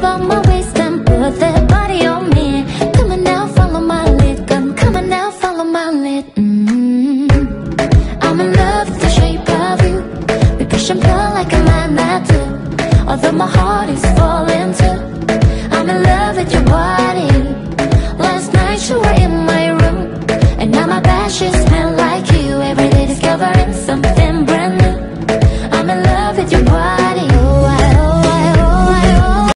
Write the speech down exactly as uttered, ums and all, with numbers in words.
grab on my waist and put that body on me. Come on now, follow my lead. Come, come on now, follow my lead. mm-hmm. I'm in love with the shape of you. We push and pull like a magnet do. Although my heart